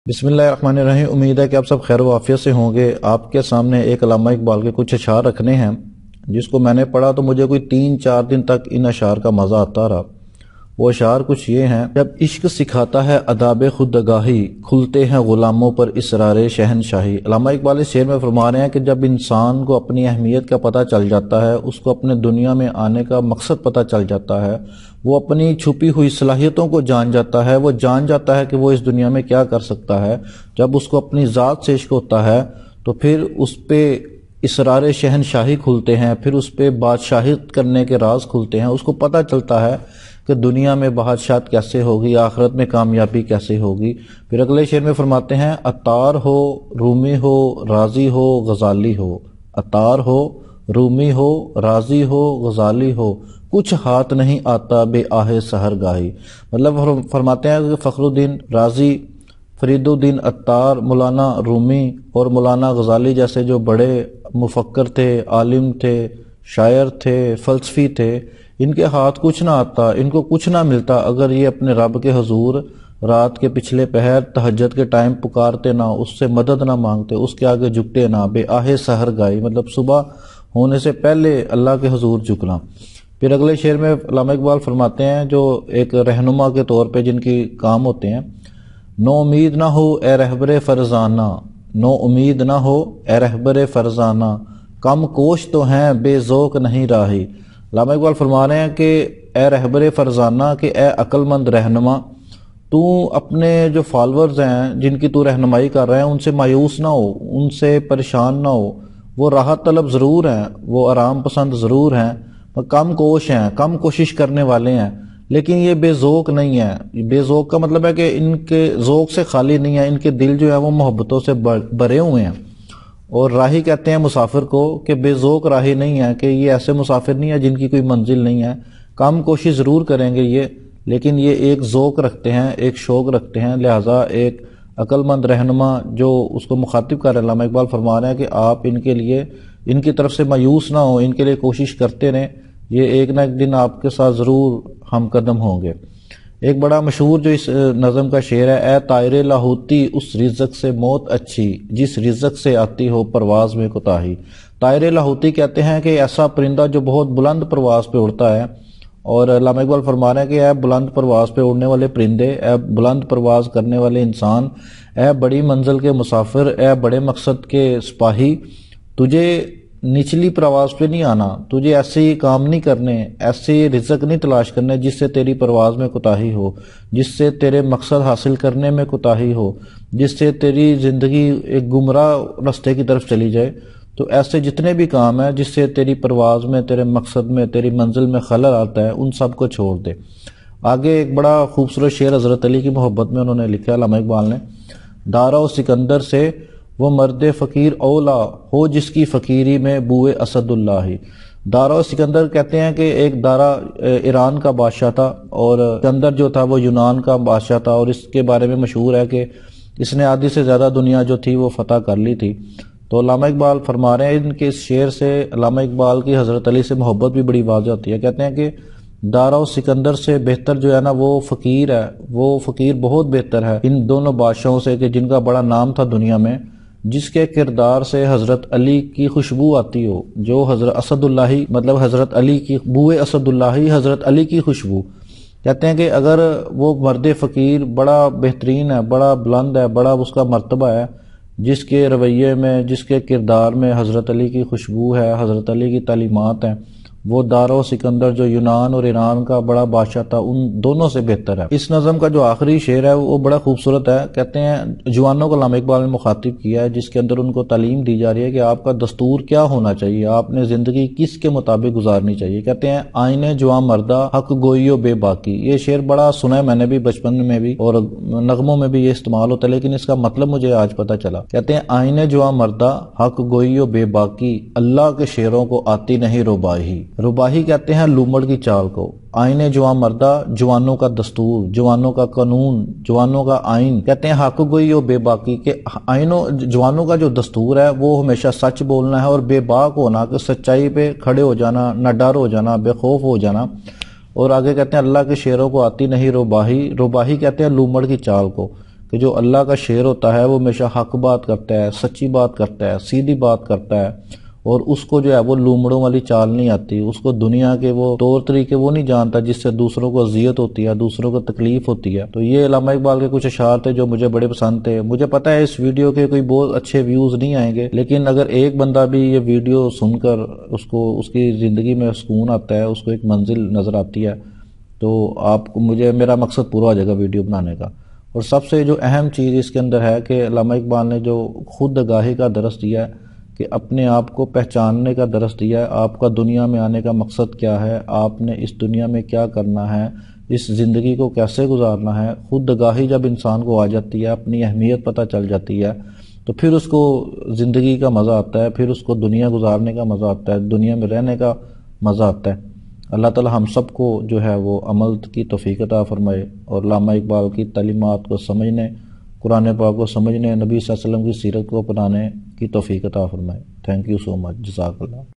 بسم اللہ الرحمن الرحیم۔ امید ہے کہ آپ سب خیر و عافیت سے ہوں گے۔ آپ کے سامنے ایک علامہ اقبال کے کچھ اشعار رکھنے ہیں، جس کو میں نے پڑھا تو مجھے کوئی 3-4 دن تک ان اشعار کا مزہ آتا رہا۔ وہ اشعار کچھ یہ ہیں: جب عشق سکھاتا ہے آداب خودآگاہی، کھلتے ہیں غلاموں پر اسرار شہنشاہی۔ علامہ اقبال اس شعر میں فرما رہے ہیں کہ جب انسان کو اپنی اہمیت کا پتہ چل جاتا ہے، اس کو اپنے دنیا میں آنے کا مقصد پتہ چل جاتا ہے، وہ اپنی چھپی ہوئی صلاحیتوں کو جان جاتا ہے، وہ جان جاتا ہے کہ وہ اس دنیا میں کیا کر سکتا ہے، جب اس کو اپنی ذات سے عشق ہوتا ہے تو پھر اس پہ اسرار شہنشاہی کھلتے ہیں، پھر اس پہ بادشاہت کرنے کے راز کھلتے ہیں۔ اس کو پتہ چلتا ہے کہ دنیا میں بادشاہت کیسے ہوگی، آخرت میں کامیابی کیسے ہوگی۔ پھر اگلے شعر میں فرماتے ہیں: عطار ہو، رومی ہو، رازی ہو، غزالی ہو۔ عطار ہو، رومی ہو، رازی ہو، غزالی ہو، کچھ ہاتھ نہیں آتا بے آہ سحر گاہی۔ مطلب فرماتے ہیں کہ فخر الدین رازی، فرید الدین عطار، مولانا رومی اور مولانا غزالی جیسے جو بڑے مفکر تھے، عالم تھے، شاعر تھے، فلسفی تھے، ان کے ہاتھ کچھ نہ آتا، ان کو کچھ نہ ملتا اگر یہ اپنے رب کے حضور رات کے پچھلے پہر تہجد کے ٹائم پکارتے نہ، اس سے مدد نہ مانگتے، اس کے آگے جھکتے نہ، بے آہ سحر گاہی، مطلب صبح ہونے سے پہلے اللہ کے حضور جھکنا۔ پھر اگلے شعر میں علامہ اقبال فرماتے ہیں جو ایک رہنما کے طور پہ جن کی کام ہوتے ہیں: نو امید نہ ہو اے رہبر فرزانہ، نو امید نہ ہو اے رہبر فرزانہ، کم کوش تو ہیں بے ذوق نہیں راہی۔ علامہ اقبال فرما رہے ہیں کہ اے رہبر فرزانہ، کہ اے عقل مند رہنما، تو اپنے جو فالورز ہیں جن کی تو رہنمائی کر رہے ہیں ان سے مایوس نہ ہو، ان سے پریشان نہ ہو۔ وہ راحت طلب ضرور ہیں، وہ آرام پسند ضرور ہیں، کم کوش ہیں، کم کوشش کرنے والے ہیں، لیکن یہ بے ذوق نہیں ہے۔ بے ذوق کا مطلب ہے کہ ان کے ذوق سے خالی نہیں ہے، ان کے دل جو ہے وہ محبتوں سے بھرے ہوئے ہیں۔ اور راہی کہتے ہیں مسافر کو کہ بے ذوق راہی نہیں ہے، کہ یہ ایسے مسافر نہیں ہے جن کی کوئی منزل نہیں ہے، کم کوشش ضرور کریں گے یہ، لیکن یہ ایک ذوق رکھتے ہیں، ایک شوق رکھتے ہیں۔ لہٰذا ایک عقل مند رہنما جو اس کو مخاطب کر علامہ اقبال فرما رہے ہیں کہ آپ ان کے لیے، ان کی طرف سے مایوس نہ ہو، ان کے لیے کوشش کرتے رہیں، یہ ایک نہ ایک دن آپ کے ساتھ ضرور ہم قدم ہوں گے۔ ایک بڑا مشہور جو اس نظم کا شعر ہے: اے طائر لاہوتی اس رزق سے موت اچھی، جس رزق سے آتی ہو پرواز میں کوتاہی۔ طائر لاہوتی کہتے ہیں کہ ایسا پرندہ جو بہت بلند پرواز پہ اڑتا ہے، اور علامہ اقبال فرما رہے ہیں کہ اے بلند پرواز پہ اڑنے والے پرندے، اے بلند پرواز کرنے والے انسان، اے بڑی منزل کے مسافر، اے بڑے مقصد کے سپاہی، تجھے نچلی پرواز پہ نہیں آنا، تجھے ایسے کام نہیں کرنے، ایسے رزق نہیں تلاش کرنے جس سے تیری پرواز میں کوتاہی ہو، جس سے تیرے مقصد حاصل کرنے میں کوتاہی ہو، جس سے تیری زندگی ایک گمراہ راستے کی طرف چلی جائے۔ تو ایسے جتنے بھی کام ہیں جس سے تیری پرواز میں، تیرے مقصد میں، تیری منزل میں خلل آتا ہے، ان سب کو چھوڑ دے۔ آگے ایک بڑا خوبصورت شعر حضرت علی کی محبت میں انہوں نے لکھا ہے علامہ اقبال نے: دارا و سکندر سے وہ مرد فقیر اولا ہو، جس کی فقیری میں بوئے اسد اللہ۔ دارا و سکندر کہتے ہیں کہ ایک دارا ایران کا بادشاہ تھا، اور سکندر جو تھا وہ یونان کا بادشاہ تھا، اور اس کے بارے میں مشہور ہے کہ اس نے آدھی سے زیادہ دنیا جو تھی وہ فتح کر لی تھی۔ تو علامہ اقبال فرما رہے ہیں ان کے اس شعر سے علامہ اقبال کی حضرت علی سے محبت بھی بڑی واضح ہوتی ہے۔ کہتے ہیں کہ دارا و سکندر سے بہتر جو ہے نا وہ فقیر ہے، وہ فقیر بہت بہتر ہے ان دونوں بادشاہوں سے کہ جن کا بڑا نام تھا دنیا میں، جس کے کردار سے حضرت علی کی خوشبو آتی ہو، جو حضرت اسد اللہ، مطلب حضرت علی کی بوئے اسد اللہ، حضرت علی کی خوشبو۔ کہتے ہیں کہ اگر وہ مرد فقیر بڑا بہترین ہے، بڑا بلند ہے، بڑا اس کا مرتبہ ہے، جس کے رویے میں، جس کے کردار میں حضرت علی کی خوشبو ہے، حضرت علی کی تعلیمات ہیں، وہ دارا و سکندر جو یونان اور ایران کا بڑا بادشاہ تھا ان دونوں سے بہتر ہے۔ اس نظم کا جو آخری شعر ہے وہ بڑا خوبصورت ہے۔ کہتے ہیں جوانوں کو علامہ اقبال نے مخاطب کیا ہے، جس کے اندر ان کو تعلیم دی جا رہی ہے کہ آپ کا دستور کیا ہونا چاہیے، آپ نے زندگی کس کے مطابق گزارنی چاہیے۔ کہتے ہیں آئین جوان مردہ حق گوئی و بے باکی۔ یہ شعر بڑا سنا ہے میں نے بھی بچپن میں بھی، اور نغموں میں بھی یہ استعمال ہوتا ہے، لیکن اس کا مطلب مجھے آج پتہ چلا۔ کہتے ہیں آئین جوان مردہ حق گوئی و بے باکی، اللہ کے شعروں کو آتی نہیں رباہی۔ رباہی کہتے ہیں لومڑ کی چال کو۔ آئین جوان مردہ، جوانوں کا دستور، جوانوں کا قانون، جوانوں کا آئین۔ کہتے ہیں حق گوئی و بے باکی، کہ جوانوں کا جو دستور ہے وہ ہمیشہ سچ بولنا ہے، اور بے باک ہونا، کہ سچائی پہ کھڑے ہو جانا، نہ ڈر ہو جانا، بے خوف ہو جانا۔ اور آگے کہتے ہیں اللہ کے شعروں کو آتی نہیں رباہی۔ رباہی کہتے ہیں لومڑ کی چال کو۔ کہ جو اللہ کا شعر ہوتا ہے وہ ہمیشہ حق بات کرتا ہے، سچی بات کرتا ہے، سیدھی بات کرتا ہے، اور اس کو جو ہے وہ لومڑوں والی چال نہیں آتی، اس کو دنیا کے وہ طور طریقے وہ نہیں جانتا جس سے دوسروں کو اذیت ہوتی ہے، دوسروں کو تکلیف ہوتی ہے۔ تو یہ علامہ اقبال کے کچھ اشعار تھے جو مجھے بڑے پسند تھے۔ مجھے پتا ہے اس ویڈیو کے کوئی بہت اچھے ویوز نہیں آئیں گے، لیکن اگر ایک بندہ بھی یہ ویڈیو سن کر اس کی زندگی میں سکون آتا ہے، اس کو ایک منزل نظر آتی ہے، تو آپ کو میرا مقصد پورا ہو جائے گا ویڈیو بنانے کا۔ اور سب سے جو اہم چیز اس کے اندر ہے کہ علامہ اقبال نے جو خود آگاہی کا درس دیا ہے، کہ اپنے آپ کو پہچاننے کا درس دیا ہے، آپ کا دنیا میں آنے کا مقصد کیا ہے، آپ نے اس دنیا میں کیا کرنا ہے، اس زندگی کو کیسے گزارنا ہے۔ خود آگاہی جب انسان کو آ جاتی ہے، اپنی اہمیت پتہ چل جاتی ہے، تو پھر اس کو زندگی کا مزہ آتا ہے، پھر اس کو دنیا گزارنے کا مزہ آتا ہے، دنیا میں رہنے کا مزہ آتا ہے۔ اللہ تعالی ہم سب کو جو ہے وہ عمل کی توفیق عطا فرمائے، اور علامہ اقبال کی تعلیمات کو سمجھنے، قرآن پاک کو سمجھنے، نبی صلی اللہ علیہ وسلم کی سیرت کو اپنانے کی توفیق عطا فرمائے۔ تھینک یو سو مچ، جزاک اللہ۔